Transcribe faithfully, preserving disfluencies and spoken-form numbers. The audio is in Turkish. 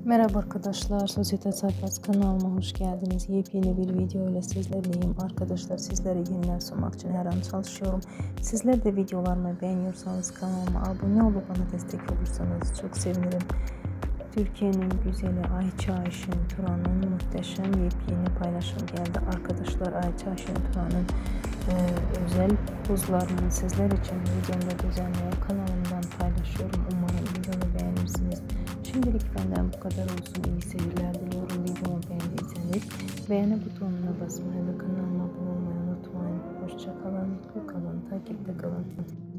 Merhaba arkadaşlar, Sosyete Sayfası kanalıma hoş geldiniz. Yepyeni bir video ile sizlerleyim. Arkadaşlar sizlere yeniler sunmak için her an çalışıyorum. Sizler de videolarımı beğeniyorsanız kanalıma abone olup bana destek olursanız çok sevinirim. Türkiye'nin güzeli Ayça Ayşen Turan'ın muhteşem yepyeni paylaşım geldi. Arkadaşlar Ayça Ayşen Turan'ın e, özel pozlarını sizler için videomda düzenleyip kanalımdan paylaşıyorum. Umarım videomu beğenirsiniz. Şimdilik benden bu kadar olsun. İyi seyirler diliyorum. Videomu beğendiyseniz beğeni butonuna basmayı ve kanalıma abone olmayı unutmayın. Hoşça kalın, mutlu kalın, takipte kalın.